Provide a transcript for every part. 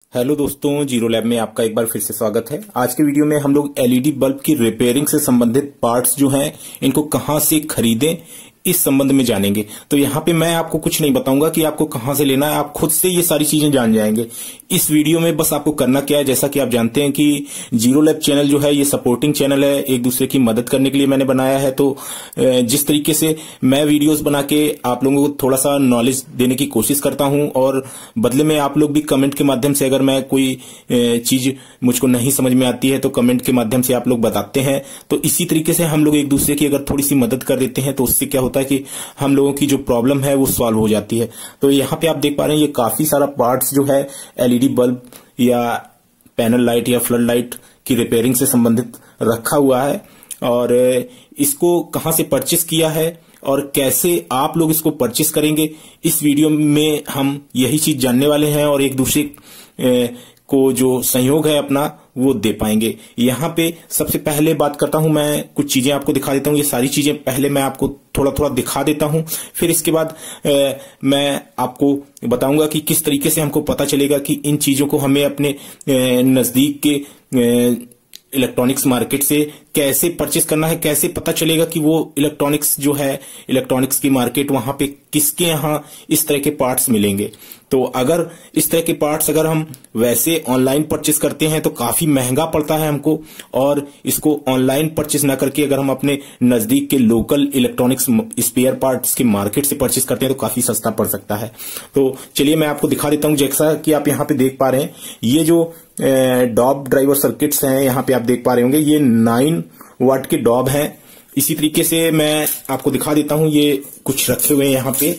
Hello दोस्तों, zero lab में आपका एक बार फिर से स्वागत है। आज के वीडियो में हम लोग एलईडी बल्ब की रिपेयरिंग से संबंधित पार्ट्स जो हैं इनको कहां से खरीदें इस संबंध में जानेंगे। तो यहाँ पे मैं आपको कुछ नहीं बताऊंगा कि आपको कहां से लेना है, आप खुद से ये सारी चीजें जान जाएंगे। इस वीडियो में बस आपको करना क्या है, जैसा कि आप जानते हैं कि जीरो लैब चैनल जो है ये सपोर्टिंग चैनल है, एक दूसरे की मदद करने के लिए मैंने बनाया है। तो जिस तरीके से मैं वीडियोस बना के आप लोगों को थोड़ा सा नॉलेज देने की कोशिश करता हूं और बदले में आप लोग भी कमेंट के माध्यम से, अगर मैं कोई चीज मुझको नहीं समझ में आती है तो कमेंट के माध्यम से आप लोग बताते हैं। तो इसी तरीके से हम लोग एक दूसरे की अगर थोड़ी सी मदद कर देते हैं तो उससे क्या होता है कि हम लोगों की जो प्रॉब्लम है वो सॉल्व हो जाती है। तो यहाँ पे आप देख पा रहे हैं ये काफी सारा पार्ट्स जो है एलईडी बल्ब या पैनल लाइट या फ्लड लाइट की रिपेयरिंग से संबंधित रखा हुआ है। और इसको कहां से परचेस किया है और कैसे आप लोग इसको परचेस करेंगे, इस वीडियो में हम यही चीज जानने वाले हैं और एक दूसरे को जो सहयोग है अपना वो दे पाएंगे। यहाँ पे सबसे पहले बात करता हूं, मैं कुछ चीजें आपको दिखा देता हूं। ये सारी चीजें पहले मैं आपको थोड़ा थोड़ा दिखा देता हूं, फिर इसके बाद मैं आपको बताऊंगा कि किस तरीके से हमको पता चलेगा कि इन चीजों को हमें अपने नजदीक के इलेक्ट्रॉनिक्स मार्केट से कैसे परचेस करना है, कैसे पता चलेगा कि वो इलेक्ट्रॉनिक्स जो है, इलेक्ट्रॉनिक्स की मार्केट, वहां पे किसके यहाँ इस तरह के पार्ट्स मिलेंगे। तो अगर इस तरह के पार्ट्स अगर हम वैसे ऑनलाइन परचेस करते हैं तो काफी महंगा पड़ता है हमको, और इसको ऑनलाइन परचेस ना करके अगर हम अपने नजदीक के लोकल इलेक्ट्रॉनिक्स स्पेयर पार्ट्स के मार्केट से परचेस करते हैं तो काफी सस्ता पड़ सकता है। तो चलिए मैं आपको दिखा देता हूं। जैसा कि आप यहाँ पे देख पा रहे हैं, ये जो डॉब ड्राइवर सर्किट्स हैं, यहाँ पे आप देख पा रहे होंगे ये 9 वाट के डॉब हैं। इसी तरीके से मैं आपको दिखा देता हूं, ये कुछ रखे हुए हैं यहाँ पे,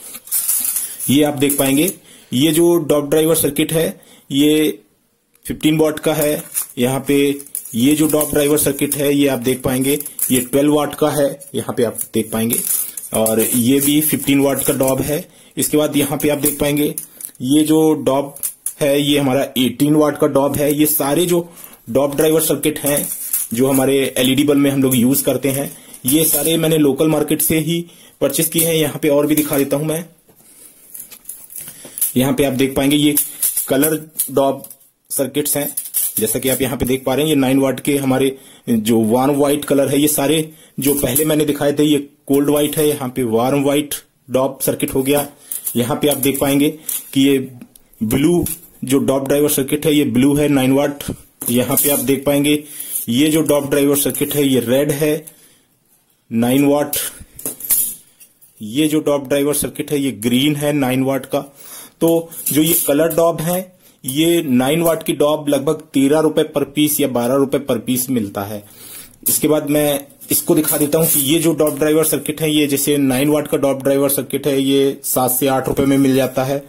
ये आप देख पाएंगे। ये जो डॉब ड्राइवर सर्किट है ये 15 वाट का है। यहाँ पे ये जो डॉब ड्राइवर सर्किट है ये आप देख पाएंगे ये 12 वाट का है, यहाँ पे आप देख पाएंगे। और ये भी 15 वाट का डॉब है। इसके बाद यहाँ पे आप देख पाएंगे ये जो डॉब है ये हमारा 18 वाट का डॉब है। ये सारे जो डॉब ड्राइवर सर्किट हैं जो हमारे एलईडी बल्ब में हम लोग यूज करते हैं, ये सारे मैंने लोकल मार्केट से ही परचेस किए हैं। यहाँ पे और भी दिखा देता हूं मैं। यहाँ पे आप देख पाएंगे ये कलर डॉब सर्किट्स हैं, जैसा कि आप यहाँ पे देख पा रहे हैं। ये 9 वाट के हमारे जो वार्म व्हाइट कलर है, ये सारे जो पहले मैंने दिखाए थे ये कोल्ड व्हाइट है, यहाँ पे वार्म व्हाइट डॉब सर्किट हो गया। यहाँ पे आप देख पाएंगे कि ये ब्लू जो डॉब ड्राइवर सर्किट है ये ब्लू है 9 वाट। यहाँ पे आप देख पाएंगे ये जो डॉब ड्राइवर सर्किट है ये रेड है 9 वाट। ये जो डॉब ड्राइवर सर्किट है ये ग्रीन है 9 वाट का। तो जो ये कलर डॉब है ये 9 वाट की डॉब लगभग 13 रुपए पर पीस या 12 रुपए पर पीस मिलता है। इसके बाद मैं इसको दिखा देता हूं कि ये जो डॉब ड्राइवर सर्किट है, ये जैसे 9 वाट का डॉब ड्राइवर सर्किट है ये 7 से 8 रुपए में मिल जाता है।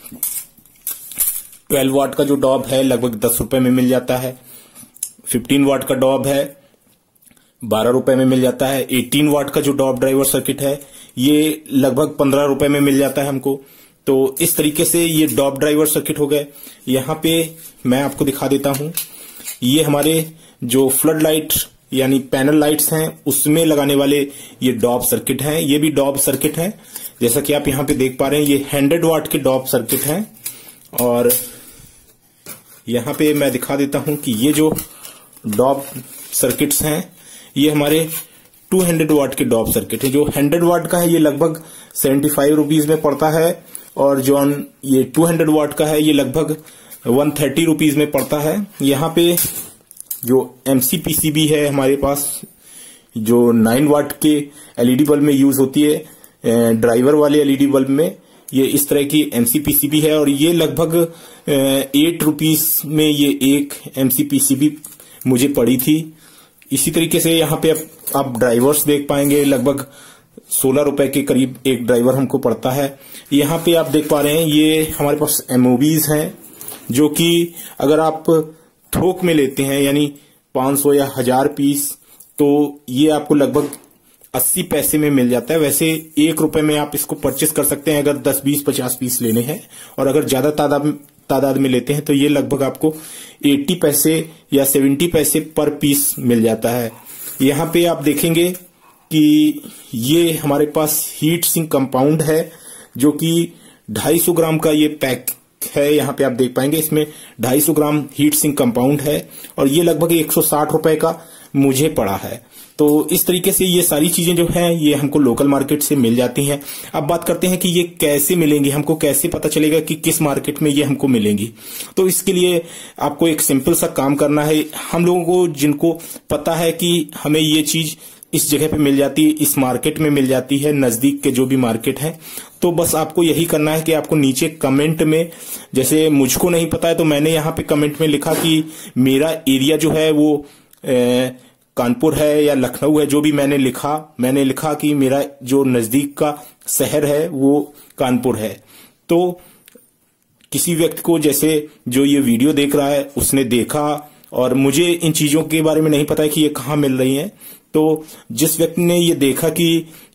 12 वाट का जो डॉब है लगभग 10 रुपए में मिल जाता है। 15 वाट का डॉब है 12 रुपए में मिल जाता है। 18 वाट का जो डॉब ड्राइवर सर्किट है ये लगभग 15 रुपए में मिल जाता है हमको। तो इस तरीके से ये डॉब ड्राइवर सर्किट हो गए। यहाँ पे मैं आपको दिखा देता हूं, ये हमारे जो फ्लड लाइट यानी पैनल लाइट्स हैं उसमें लगाने वाले ये डॉब सर्किट हैं। ये भी डॉब सर्किट हैं, जैसा कि आप यहाँ पे देख पा रहे हैं। ये 100 वाट के डॉब सर्किट हैं। और यहाँ पे मैं दिखा देता हूं कि ये जो डॉब सर्किट्स हैं ये हमारे 200 वाट के डॉब सर्किट है। जो 100 वाट का है ये लगभग 75 रुपीज में पड़ता है, और जो ये 200 वाट का है ये लगभग 130 रुपीज में पड़ता है। यहाँ पे जो एमसीपीसीबी है हमारे पास, जो 9 वाट के एलईडी बल्ब में यूज होती है, ड्राइवर वाले एलईडी बल्ब में, ये इस तरह की एमसीपीसीबी है और ये लगभग 8 रुपीज में ये एक एमसीपीसीबी मुझे पड़ी थी। इसी तरीके से यहाँ पे आप ड्राइवर्स देख पाएंगे, लगभग 16 रुपए के करीब एक ड्राइवर हमको पड़ता है। यहाँ पे आप देख पा रहे हैं ये हमारे पास एमओबीज हैं, जो कि अगर आप थोक में लेते हैं यानी 500 या 1000 पीस, तो ये आपको लगभग 80 पैसे में मिल जाता है। वैसे 1 रुपए में आप इसको परचेस कर सकते हैं अगर 10, 20, 50 पीस लेने हैं, और अगर ज्यादा तादाद में लेते हैं तो ये लगभग आपको 80 पैसे या 70 पैसे पर पीस मिल जाता है। यहाँ पे आप देखेंगे कि ये हमारे पास हीट सिंक कंपाउंड है, जो कि 250 ग्राम का ये पैक है, यहाँ पे आप देख पाएंगे इसमें 250 ग्राम हीट सिंक कंपाउंड है और ये लगभग 160 रुपए का मुझे पड़ा है। तो इस तरीके से ये सारी चीजें जो हैं ये हमको लोकल मार्केट से मिल जाती हैं। अब बात करते हैं कि ये कैसे मिलेंगी, हमको कैसे पता चलेगा कि किस मार्केट में ये हमको मिलेंगी। तो इसके लिए आपको एक सिंपल सा काम करना है। हम लोगों को जिनको पता है कि हमें ये चीज इस जगह पे मिल जाती है, इस मार्केट में मिल जाती है, नजदीक के जो भी मार्केट है, तो बस आपको यही करना है कि आपको नीचे कमेंट में, जैसे मुझको नहीं पता है तो मैंने यहाँ पे कमेंट में लिखा कि मेरा एरिया जो है वो कानपुर है या लखनऊ है, जो भी मैंने लिखा कि मेरा जो नजदीक का शहर है वो कानपुर है। तो किसी व्यक्ति को, जैसे जो ये वीडियो देख रहा है, उसने देखा और मुझे इन चीजों के बारे में नहीं पता है कि ये कहाँ मिल रही हैं, तो जिस व्यक्ति ने ये देखा कि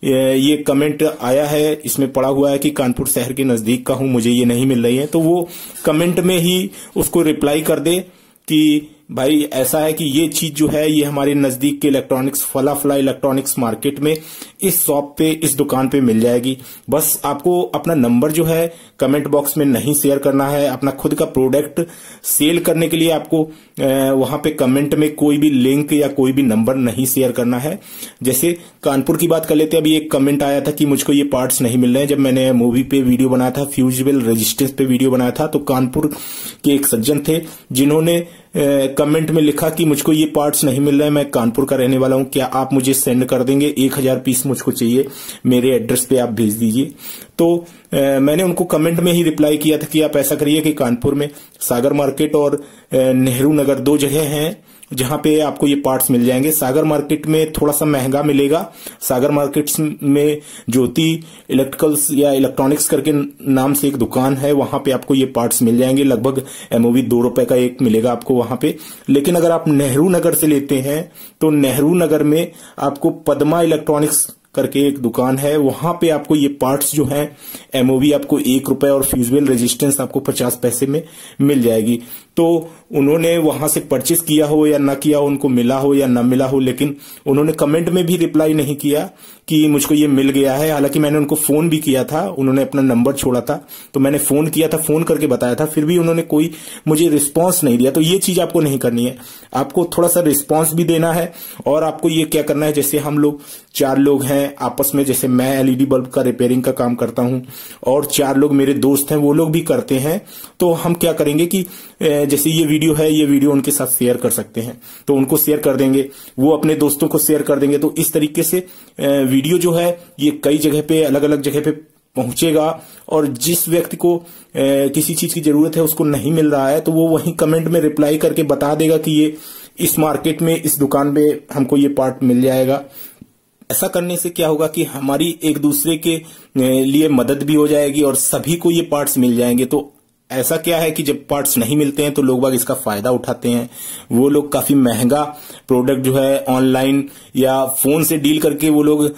ये कमेंट आया है, इसमें पड़ा हुआ है कि कानपुर शहर के नजदीक का हूं, मुझे ये नहीं मिल रही है, तो वो कमेंट में ही उसको रिप्लाई कर दे कि भाई ऐसा है कि ये चीज जो है ये हमारे नजदीक के इलेक्ट्रॉनिक्स, फला इलेक्ट्रॉनिक्स मार्केट में इस शॉप पे, इस दुकान पे मिल जाएगी। बस आपको अपना नंबर जो है कमेंट बॉक्स में नहीं शेयर करना है। अपना खुद का प्रोडक्ट सेल करने के लिए आपको वहां पे कमेंट में कोई भी लिंक या कोई भी नंबर नहीं शेयर करना है। जैसे कानपुर की बात कर लेते हैं, अभी एक कमेंट आया था कि मुझको ये पार्ट्स नहीं मिल रहे हैं। जब मैंने मूवी पे वीडियो बनाया था, फ्यूजिबल रेजिस्टेंस पे वीडियो बनाया था, तो कानपुर के एक सज्जन थे जिन्होंने कमेंट में लिखा कि मुझको ये पार्ट्स नहीं मिल रहे हैं, मैं कानपुर का रहने वाला हूं, क्या आप मुझे सेंड कर देंगे? 1000 पीस मुझको चाहिए, मेरे एड्रेस पे आप भेज दीजिए। तो मैंने उनको कमेंट में ही रिप्लाई किया था कि आप ऐसा करिए कि कानपुर में सागर मार्केट और नेहरू नगर 2 जगह हैं जहां पे आपको ये पार्ट्स मिल जाएंगे। सागर मार्केट में थोड़ा सा महंगा मिलेगा। सागर मार्केट में ज्योति इलेक्ट्रिकल्स या इलेक्ट्रॉनिक्स करके नाम से एक दुकान है, वहां पे आपको ये पार्ट्स मिल जाएंगे। लगभग एमओवी 2 रुपए का एक मिलेगा आपको वहां पे। लेकिन अगर आप नेहरू नगर से लेते हैं तो नेहरू नगर में आपको पद्मा इलेक्ट्रॉनिक्स करके एक दुकान है, वहां पे आपको ये पार्ट्स जो हैं एमओवी आपको 1 रुपए और फ्यूजिबल रेजिस्टेंस आपको 50 पैसे में मिल जाएगी। तो उन्होंने वहां से परचेस किया हो या ना किया हो, उनको मिला हो या ना मिला हो, लेकिन उन्होंने कमेंट में भी रिप्लाई नहीं किया कि मुझको ये मिल गया है। हालांकि मैंने उनको फोन भी किया था, उन्होंने अपना नंबर छोड़ा था, तो मैंने फोन किया था, फोन करके बताया था, फिर भी उन्होंने कोई मुझे रिस्पांस नहीं दिया। तो ये चीज आपको नहीं करनी है, आपको थोड़ा सा रिस्पांस भी देना है। और आपको ये क्या करना है, जैसे हम लोग 4 लोग हैं आपस में, जैसे मैं एलईडी बल्ब का रिपेयरिंग का काम करता हूं और 4 लोग मेरे दोस्त हैं, वो लोग भी करते हैं। तो हम क्या करेंगे कि जैसे ये वीडियो है, ये वीडियो उनके साथ शेयर कर सकते हैं, तो उनको शेयर कर देंगे, वो अपने दोस्तों को शेयर कर देंगे। तो इस तरीके से वीडियो जो है ये कई जगह पे, अलग अलग जगह पे पहुंचेगा। और जिस व्यक्ति को किसी चीज की जरूरत है, उसको नहीं मिल रहा है, तो वो वहीं कमेंट में रिप्लाई करके बता देगा कि ये इस मार्केट में, इस दुकान में हमको ये पार्ट मिल जाएगा। ऐसा करने से क्या होगा कि हमारी एक दूसरे के लिए मदद भी हो जाएगी और सभी को ये पार्ट्स मिल जाएंगे। तो ऐसा क्या है कि जब पार्ट्स नहीं मिलते हैं तो लोग बाग इसका फायदा उठाते हैं। वो लोग काफी महंगा प्रोडक्ट जो है ऑनलाइन या फोन से डील करके वो लोग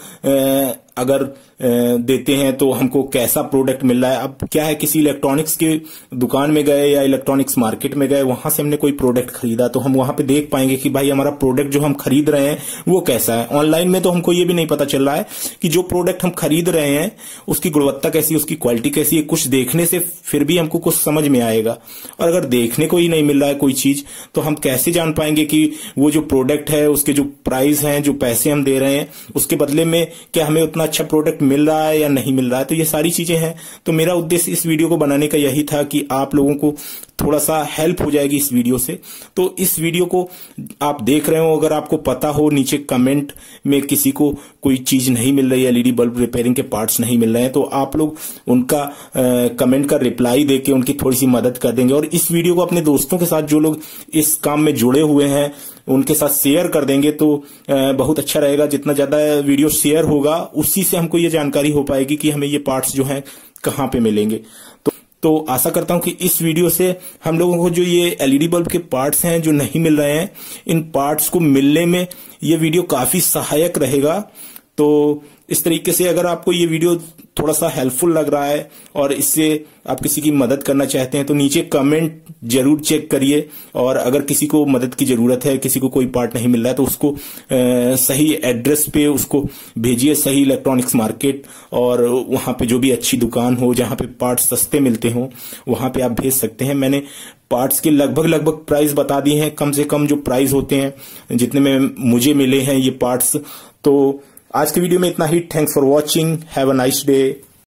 अगर देते हैं तो हमको कैसा प्रोडक्ट मिल रहा है। अब क्या है, किसी इलेक्ट्रॉनिक्स की दुकान में गए या इलेक्ट्रॉनिक्स मार्केट में गए, वहां से हमने कोई प्रोडक्ट खरीदा, तो हम वहां पे देख पाएंगे कि भाई हमारा प्रोडक्ट जो हम खरीद रहे हैं वो कैसा है। ऑनलाइन में तो हमको ये भी नहीं पता चल रहा है कि जो प्रोडक्ट हम खरीद रहे हैं उसकी गुणवत्ता कैसी है, उसकी क्वालिटी कैसी है। कुछ देखने से फिर भी हमको कुछ समझ में आएगा, और अगर देखने को ही नहीं मिल रहा है कोई चीज, तो हम कैसे जान पाएंगे कि वो जो प्रोडक्ट है उसके जो प्राइस हैं, जो पैसे हम दे रहे हैं, उसके बदले में क्या हमें उतना अच्छा प्रोडक्ट मिल रहा है या नहीं मिल रहा है। तो ये सारी चीजें हैं। तो मेरा उद्देश्य इस वीडियो को बनाने का यही था कि आप लोगों को थोड़ा सा हेल्प हो जाएगी इस वीडियो से। तो इस वीडियो को आप देख रहे हो, अगर आपको पता हो, नीचे कमेंट में किसी को कोई चीज नहीं मिल रही है, एलईडी बल्ब रिपेयरिंग के पार्ट्स नहीं मिल रहे हैं, तो आप लोग उनका कमेंट का रिप्लाई देके उनकी थोड़ी सी मदद कर देंगे। और इस वीडियो को अपने दोस्तों के साथ, जो लोग इस काम में जुड़े हुए हैं, उनके साथ शेयर कर देंगे तो बहुत अच्छा रहेगा। जितना ज्यादा वीडियो शेयर होगा उसी से हमको ये जानकारी हो पाएगी कि हमें ये पार्ट्स जो हैं कहाँ पे मिलेंगे। तो आशा करता हूं कि इस वीडियो से हम लोगों को जो ये एलईडी बल्ब के पार्ट्स हैं जो नहीं मिल रहे हैं, इन पार्ट्स को मिलने में ये वीडियो काफी सहायक रहेगा। तो इस तरीके से अगर आपको ये वीडियो थोड़ा सा हेल्पफुल लग रहा है और इससे आप किसी की मदद करना चाहते हैं तो नीचे कमेंट जरूर चेक करिए। और अगर किसी को मदद की जरूरत है, किसी को कोई पार्ट नहीं मिल रहा है, तो उसको सही एड्रेस पे उसको भेजिए, सही इलेक्ट्रॉनिक्स मार्केट, और वहां पे जो भी अच्छी दुकान हो जहां पे पार्ट्स सस्ते मिलते हो वहां पे आप भेज सकते हैं। मैंने पार्ट्स के लगभग प्राइस बता दिए हैं, कम से कम जो प्राइस होते हैं जितने में मुझे मिले हैं ये पार्ट्स। तो आज के वीडियो में इतना ही। Thanks for watching, have a nice day.